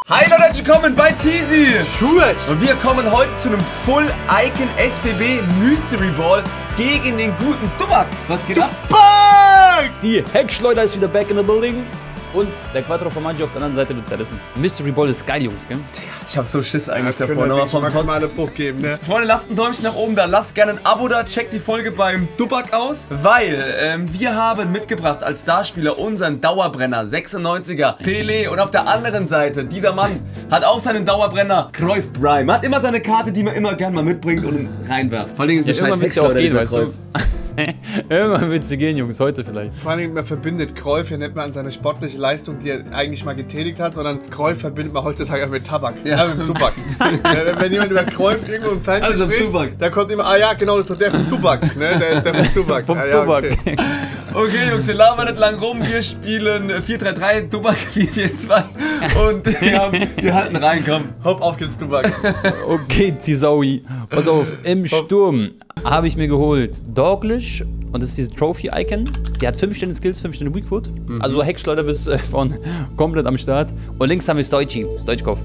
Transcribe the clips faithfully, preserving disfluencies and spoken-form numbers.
Hi Leute, herzlich willkommen bei Teasy. Schulweg. Und wir kommen heute zu einem Full Icon S P B Mystery Ball gegen den guten Dubak. Was geht ab? Dubak! Die Heckschleuder ist wieder back in the building. Und der Quattro Formaggio auf der anderen Seite wird zerrissen. Mystery Ball ist geil, Jungs, gell? Ich hab so Schiss eigentlich ja, davor. Nochmal vom maximale Bruch geben, ne? Freunde, lasst ein Däumchen nach oben da, lasst gerne ein Abo da, checkt die Folge beim Dubak aus, weil ähm, wir haben mitgebracht als Starspieler unseren Dauerbrenner sechsundneunziger Pelé und auf der anderen Seite, dieser Mann hat auch seinen Dauerbrenner Cruyff Prime. Hat immer seine Karte, die man immer gern mal mitbringt und reinwerft. Vor allem ist Ja, es scheiß irgendwann wird's ja auch Heckschleuder, gehen, dieser weißt du? Cruyff. Irgendwann wird sie gehen, Jungs, heute vielleicht. Vor allem, man verbindet Cruyff ja nicht mehr an seine sportliche Leistung, die er eigentlich mal getätigt hat, sondern Cruyff verbindet man heutzutage mit Tabak. Ja. Ja, mit Dubak. wenn, wenn jemand über Cruyff irgendwo im Fernsehen Also spricht, Dubak. da kommt immer, ah ja, genau, das ist doch der von Dubak. Ne? Der ist der von Dubak. Vom ah, ja, Dubak. Okay. Okay, Jungs, wir labern nicht lang rum. Wir spielen vier drei drei, Dubak vier vier zwei und wir, haben, wir halten rein, komm. Hopp, auf geht's, Dubak. Okay, Tisaui. Pass auf, im Sturm habe ich mir geholt Doglish. Und das ist diese Trophy-Icon. Die hat fünf Sterne Skills, fünf Sterne Weakfoot. Mhm. Also Heckschleuder bis äh, von komplett am Start. Und links haben wir Stoichi, Stoichkov.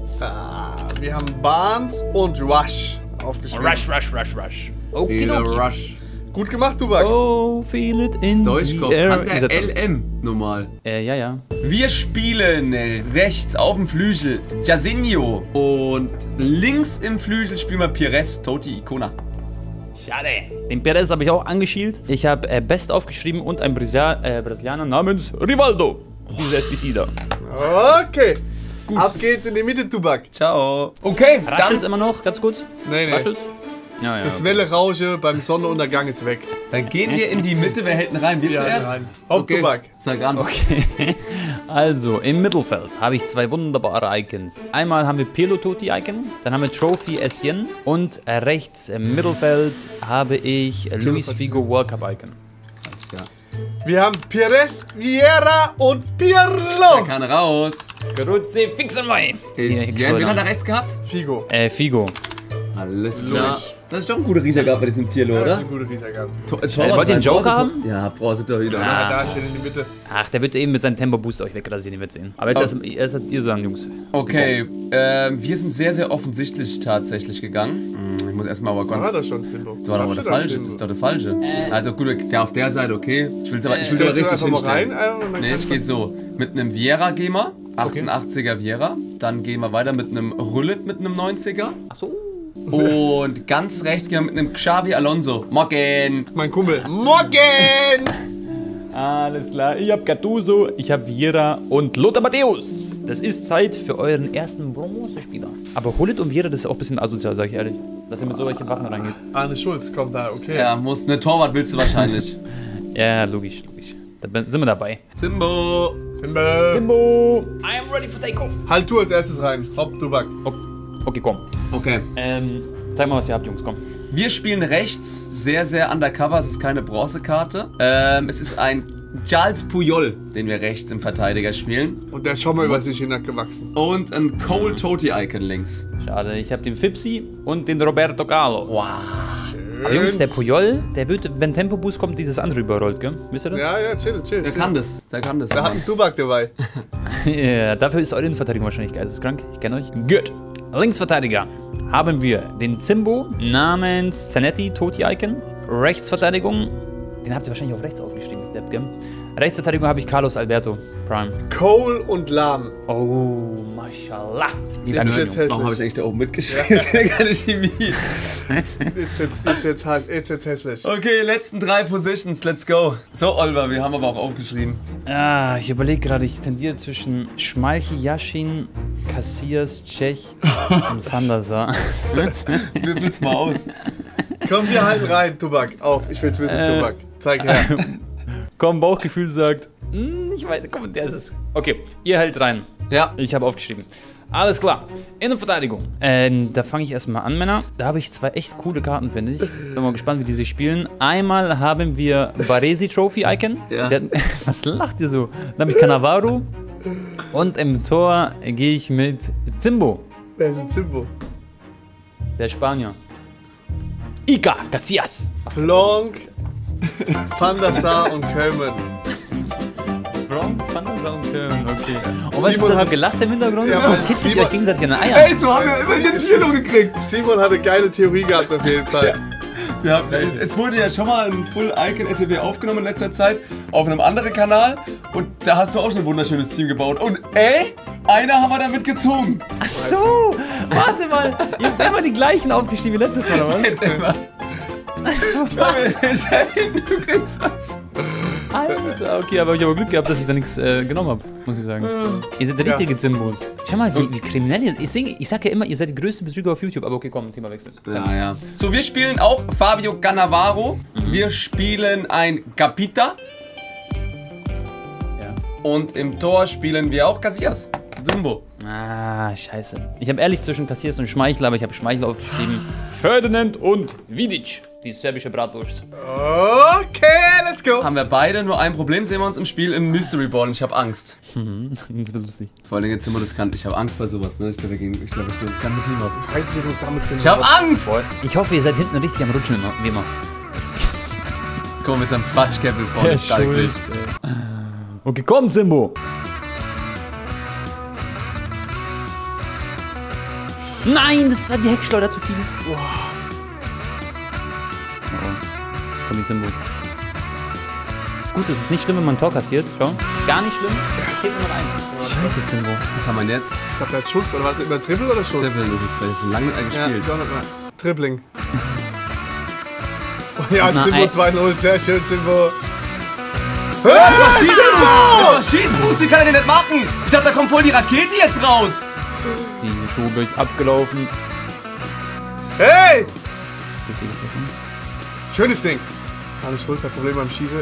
Ah, wir haben Barnes und Rush aufgeschrieben. Rush, rush, rush, rush. Okidoki. Rush. Gut gemacht, Dubak. Oh, feel it in Deutschkopf, the air. kann Ist er der dran? L M normal. Äh, ja, ja. Wir spielen rechts auf dem Flügel Jairzinho und links im Flügel spielen wir Pires, Totti, Icona. Schade. Den Perez habe ich auch angeschielt. Ich habe äh, Best aufgeschrieben und ein Brasilia äh, Brasilianer namens Rivaldo. Diese S P C da. Okay. Gut. Ab geht's in die Mitte, Dubak. Ciao. Okay, Raschelt's dann, immer noch, ganz kurz? Nee, nee. Raschelt's? Ja, ja. Das Welle-Rausche beim Sonnenuntergang ist weg. dann gehen wir in die Mitte. Wer hält denn rein? Wir Ja, zuerst? rein. Hopp, Okay. Dubak. Sag an. Okay. Also, im Mittelfeld habe ich zwei wunderbare Icons. Einmal haben wir Pelototi-Icon, dann haben wir Trophy Essien und äh, rechts im Mittelfeld habe ich Luis Figo World Cup Icon. Ja. Wir haben Pires, Vieira und Der Pirlo. kann raus. Grüezi, fixen wir! Ist, wer, wen hat er rechts gehabt? Figo. Äh, Figo. Alles klar. klar. Das ist doch ein guter Riecher gehabt bei diesem Pirlo, Ja, das oder? ist ein guter Riecher gehabt. To- Äh, wollt ihr einen Joker haben? Ja, brauchst du doch wieder. Ah, da steht in die Mitte. Ach, der wird eben mit seinem Tempo-Booster euch wegrasieren, ihr werdet sehen. Aber jetzt erst, erst habt ihr sagen, Jungs. Okay, ähm, wir sind sehr, sehr offensichtlich tatsächlich gegangen. Hm, Ich muss erstmal aber ganz... War das schon, Zimbo? Das war doch aber der falsche, das ist doch der falsche. Also gut, der auf der Seite, okay. Ich will es aber, ich will Stellst aber du richtig einfach mal rein? hinstellen. äh, und dann Nee, kannst ich du- gehe so. Mit einem Viera gehen wir, achtundachtziger Viera. Dann gehen wir weiter mit einem Rullet mit einem neunziger. Ach so. Und ganz rechts gehen wir mit einem Xavi Alonso. Morgen! Mein Kumpel. Morgen! Alles klar, ich hab Gattuso, ich hab Vieira und Lothar Matthäus. Das ist Zeit für euren ersten Bronze-Spieler. Aber Hullet und Vieira, das ist auch ein bisschen asozial, sag ich ehrlich. Dass ihr mit solchen Waffen reingeht. Arne Schulz kommt da, okay. Ja, muss, ne Torwart willst du wahrscheinlich. Ja, logisch, logisch. Da bin- sind wir dabei. Simbo! Simba. Timbo, I am ready for takeoff. Halt du als erstes rein. Hopp, Dubak. Okay, okay, komm. Okay. Ähm, zeig mal, was ihr habt, Jungs, komm. Wir spielen rechts sehr, sehr undercover. Es ist keine Bronzekarte. Ähm, es ist ein Charles Puyol, den wir rechts im Verteidiger spielen. Und der ist schon mal über sich hinweggewachsen. Und ein Cole Totti-Icon links. Schade, ich hab den Fipsi und den Roberto Carlos. Wow. Aber Jungs, der Puyol, der wird, wenn Tempo-Boost kommt, dieses andere überrollt, gell? Wisst ihr das? Ja, ja, chill, chill. Der chill. kann das. Der kann das. Da hat ein Dubak dabei. Ja, dafür ist eure Innenverteidigung wahrscheinlich geisteskrank. Ich kenne euch. Gut. Linksverteidiger haben wir den Zimbo namens Zanetti, Totti-Icon. Rechtsverteidigung, den habt ihr wahrscheinlich auf rechts aufgeschrieben, ich Depp, gell? Rechtsverteidigung habe ich Carlos Alberto, Prime. Cole und Lahm. Oh, mashallah. Wie Jetzt lange wird's Jungs? Warum habe ich eigentlich da oben mitgeschrieben? Das ist ja keine Chemie. Jetzt wird's, jetzt wird's, halt, jetzt wird's hässlich. Okay, letzten drei Positions. Let's go. So, Oliver, wir haben aber auch aufgeschrieben. Ah, ich überlege gerade, ich tendiere zwischen Schmalchi, Yashin, Cassias, Cech und Van der Sar. Würfel's mal aus. Komm, wir halten rein, Dubak. Auf, ich will's wissen, Äh. Dubak. Zeig her. Komm, Bauchgefühl sagt, hm, ich weiß, komm, der ist es. Okay, ihr hält rein. Ja. Ich habe aufgeschrieben. Alles klar. Innenverteidigung. Ähm, da fange ich erstmal an, Männer. Da habe ich zwei echt coole Karten, finde ich. Bin mal gespannt, wie die sich spielen. Einmal haben wir Baresi Trophy Icon. Ja. Der, was lacht ihr so? Dann habe ich Cannavaro. Und im Tor gehe ich mit Zimbo, Wer ist ein Zimbo? der Spanier. Ica Casillas. Blanc, Van der Sar und Kölmen. Bronx, Van der Sar und Köln, okay. Und was Simon wird da so hat- gelacht im Hintergrund? Ja, Ja, Mann, kitzelt ihr Simon- euch gegenseitig an den Eiern. Ey, so haben wir immer hier ein Kilo gekriegt. Simon hatte geile Theorie gehabt auf jeden Fall. Wir haben, es wurde ja schon mal ein Full Icon S E W aufgenommen in letzter Zeit auf einem anderen Kanal und da hast du auch schon ein wunderschönes Team gebaut. Und ey, einer haben wir damit gezogen. Ach so, warte mal. Ihr habt immer die gleichen aufgeschrieben wie letztes Mal, oder was? Immer. Ich war mir Shane, du kriegst was. Alter, okay, aber ich habe Glück gehabt, dass ich da nichts äh, genommen habe, muss ich sagen. Ihr seid richtige Zimbos. Schau mal, wie, wie kriminell ihr seid. Ich, sing- ich sag ja immer, ihr seid die größte Betrüger auf YouTube, aber okay, komm, Themawechsel. Ja, ja. So, wir spielen auch Fabio Cannavaro. Wir spielen ein Capita. Ja. Und im Tor spielen wir auch Casillas. Simbo. Ah, scheiße. Ich habe ehrlich zwischen Kassiers und Schmeichel, aber ich habe Schmeichel aufgeschrieben. Ferdinand und Vidic, die serbische Bratwurst. Okay, let's go. Haben wir beide nur ein Problem, sehen wir uns im Spiel im Mystery Ball und ich habe Angst. Das wird lustig. Vor allem jetzt sind wir das kann. Ich habe Angst bei sowas, ne? Ich glaube, wir gehen- ich glaube, ich stelle das ganze Team auf. Weiß ich, ob wir zusammenziehen. Ich habe Angst! Ich hoffe, ihr seid hinten richtig am Rutschen, immer, wie immer. Guck mal mit seinem Batschkäppel vorne. Starklich. Okay, komm, Simbo. Nein, das war die Heckschleuder zu viel. Oh, jetzt kommt die Simbo. Ist gut, es ist nicht schlimm, wenn man ein Tor kassiert. Schau. Gar nicht schlimm. Das zählt nur noch eins. Scheiße, Simbo. Was haben wir denn jetzt? Ich glaube, der hat Schuss. Oder war das immer Triple oder Schuss? Triple, das ist gleich schon lange mit einem Ja, gespielt. ich auch noch mal. Dribbling. Oh ja, Na, Simbo ey. zwei null. Sehr schön, Simbo. Das war Schießenboost! Das war Schießenboost, wie kann er den nicht machen? Ich dachte, da kommt voll die Rakete jetzt raus! Die Schuhe abgelaufen. Hey! Richtiges Treffen. Schönes Ding. Arne Schulz hat Probleme beim Schießen.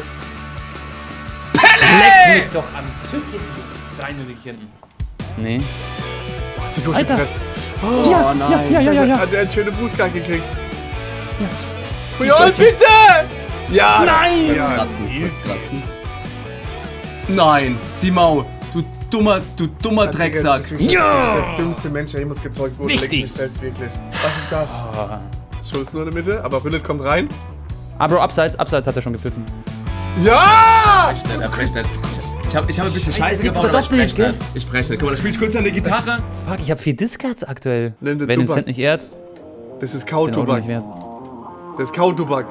Leck mich doch am Zücken. drei null hinten. Nee. Hat sie Alter. durchgepresst. Oh Ja, nein. ja, ja, ja, ja. Hat er einen schönen Boostcard gekriegt. Ja. Puyol, bitte! Ja! Nein! Ja, Kratzen, kurz kratzen. Nein, Simau, du dummer, du dummer Drecksack. Du bist Ja! der dümmste Mensch, der jemals gezeugt wurde. Wichtig. Leg mich fest, wirklich. Was ist das? Ah. Schulz nur in der Mitte, aber Rillet kommt rein. Ah, Bro, abseits, abseits hat er schon gepfiffen. Ja! Schnell, er brecht nicht. Ich hab, ich hab ein bisschen Scheiße jetzt gebaut, aber ich verdoppelt, brech nicht. Ich breche nicht. Guck mal, da spiel ich kurz an der Gitarre. Fuck, ich hab vier Discards aktuell. Nimm den Wer den Tubak. Cent nicht ehrt, ist Das ist den Euro Kautubak. nicht wert. Das ist Kautubak.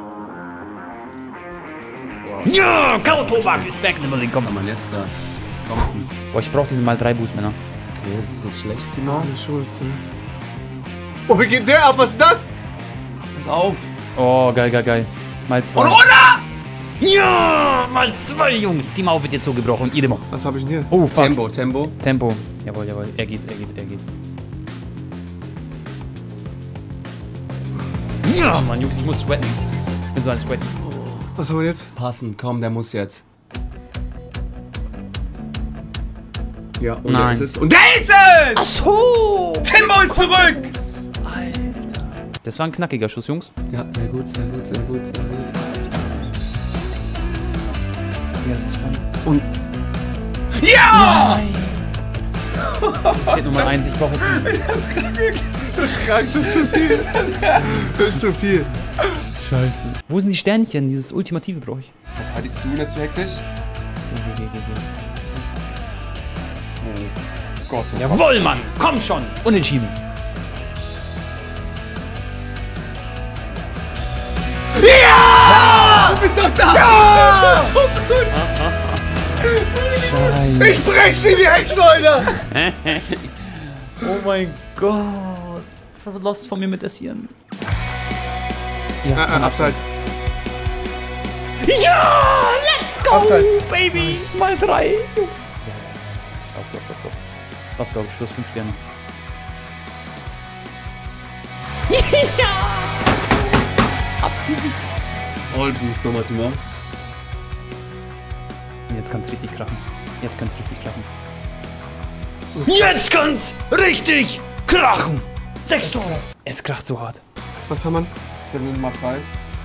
Ja, Kautobak ist back in Berlin, komm. Was haben wir jetzt da? Komm. Boah, ich brauch diesen mal drei Boost, Männer. Okay, das ist jetzt schlecht, Simau. Arne Schulz, ne? Oh, wie geht der ab? Was ist das? Pass auf. Oh, geil, geil, geil. Mal zwei. Und runter! Ja, mal zwei, Jungs. Team auf wird jetzt so gebrochen. Idemo. Was habe ich denn hier? Oh, fuck. Tempo, Tempo. Tempo. Jawohl, jawohl. Er geht, er geht, er geht. Ja, Mann, Jungs, ich muss sweaten. Ich bin so ein Sweaty. Was haben wir jetzt? Passend, komm, der muss jetzt. Ja, und Nein. der ist es. Und der ist es! So! Tempo ist zurück! Alter. Das war ein knackiger Schuss, Jungs. Ja, sehr gut, sehr gut, sehr gut, sehr gut. Yes. Und. Ja! Nein! Das ist Nummer eins. Ich brauche jetzt einen. Das ist krank, wirklich. Das ist krank, das ist zu viel. Das ist zu viel. Scheiße. Wo sind die Sternchen? Dieses Ultimative brauche ich. Verteidigst du nicht zu hektisch? Geh, geh, geh, geh. Das ist. Oh Gott. Oh Jawohl, Mann! Komm schon! Unentschieden. Ja! Du bist doch da! Ja! Scheiße. Ich brech sie die Heckschleuder! Oh mein Gott. Das war so lost von mir mit Essieren. Ah, ah, abseits. Ja! Let's go, Abseits. Baby! Mal drei, Jungs. Lauf, lauf, lauf, lauf. Lauf, glaube ich, Schluss, fünf Sterne. All Boost nochmal, Timo. Jetzt kann's richtig krachen. Jetzt kann's richtig krachen. Jetzt kann's richtig krachen! Sechs Tore! Es kracht so hart. Was haben wir? Das wäre Nummer drei.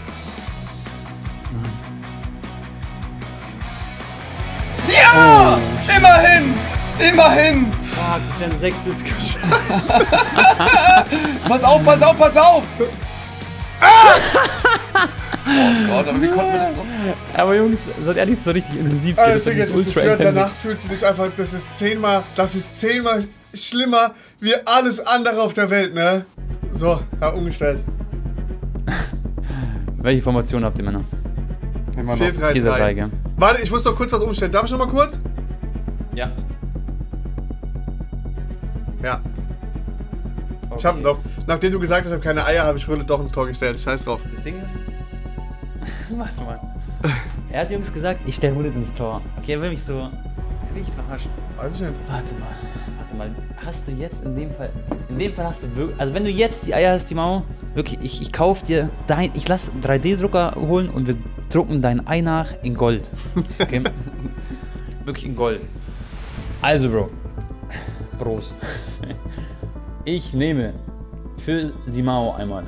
Ja! Immerhin! Immerhin! Fuck, das wäre ein sechstes Geschoss. Pass auf, pass auf, pass auf! Oh Gott, aber wie konnten wir das doch? Aber Jungs, seid ehrlich, so richtig intensiv. Alter, das war Digga, dieses das ist ultra schwer, intensiv. danach fühlt sich das einfach, das ist zehnmal, das ist zehnmal schlimmer wie alles andere auf der Welt, ne? So, ja, umgestellt. Welche Formation habt ihr, Männer? vier drei drei. gell? Warte, ich muss doch kurz was umstellen. Darf ich noch mal kurz? Ja. Ja. Okay. Ich hab doch, nachdem du gesagt hast, ich habe keine Eier, habe ich Rülle doch ins Tor gestellt. Scheiß drauf. Das Ding ist... Warte mal. Er hat Jungs gesagt, ich stelle Rullet ins Tor. Okay, er will mich so... Er will mich verarschen. Weiß ich nicht. Warte mal. Warte mal. Hast du jetzt in dem Fall... In dem Fall hast du wirklich... Also wenn du jetzt die Eier hast, die Mau, wirklich, ich, ich kauf dir dein... Ich lass einen drei D Drucker holen und wir drucken dein Ei nach in Gold. Okay? Wirklich in Gold. Also, Bro. Bros. Ich nehme für Simao einmal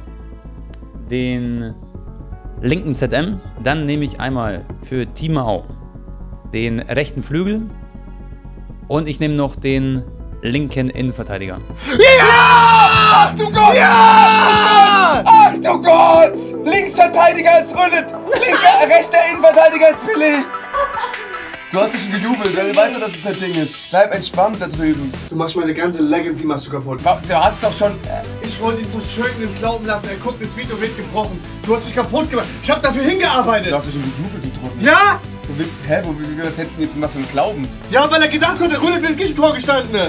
den linken Z M, dann nehme ich einmal für Timao den rechten Flügel und ich nehme noch den linken Innenverteidiger. Ja! Ach du Gott! Ja! Ach du Gott! Linksverteidiger ist Rüllet! Linker, rechter Innenverteidiger ist Pelé! Du hast dich schon gejubelt, weil du weißt ja, dass es das Ding ist. Bleib entspannt da drüben. Du machst meine ganze Legacy machst du kaputt. Du hast doch schon... Ich wollte ihn so schön im Glauben lassen. Er guckt, das Video wird gebrochen. Du hast mich kaputt gemacht. Ich habe dafür hingearbeitet. Du hast dich schon gejubelt, du Trottel. Ja! Du willst... Hä? Wo, wie, was hättest du denn jetzt was für einen Glauben? Ja, weil er gedacht hat, der Rülle wird nicht im Tor gestanden. Ne?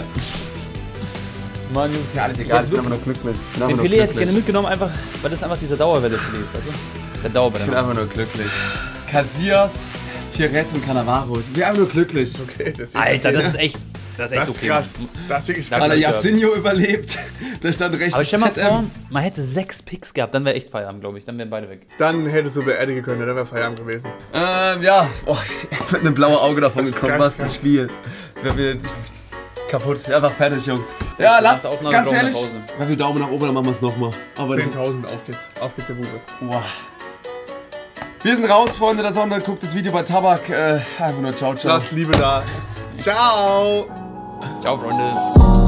Mann, Jungs, Ja, alles egal, ich bin einfach nur glücklich. Ich bin den einfach nur Pelé hätte ich gerne glücklich. mitgenommen, einfach, weil das einfach dieser Dauerwelle Pelé ist, weißt du? Der Ich Dauerbrenner. bin einfach nur glücklich. Casillas, Pires und Cannavaro. Ich bin einfach nur glücklich. Okay, das ist Alter, okay, das ne? ist echt, das ist echt Das ist okay. krass. Das ist wirklich Da Weil krass. er Ja. Jacinho überlebt. Da stand rechts Aber stell mal Z M. vor, man hätte sechs Picks gehabt, dann wäre echt Feierabend, glaube ich. Dann wären beide weg. Dann hättest du beerdigen können, dann wäre Feierabend gewesen. Ähm, ja. Oh, ich bin mit einem blauen Auge davon Das ist gekommen. ganz Was ein krass. Spiel. Wir, wir, kaputt. Einfach fertig, Jungs. Ja, lasst, Nach der Aufnahme ganz brauchen wir ehrlich. Pause. Wenn wir Daumen nach oben, dann machen wir es nochmal. Aber das ist, zehntausend, auf geht's. Auf geht's, der Bube. wow. Wir sind raus, Freunde der Sonne. Guckt das Video bei Tabak. Äh, einfach nur ciao, ciao. Lass Liebe da. Ciao. Ciao, Freunde.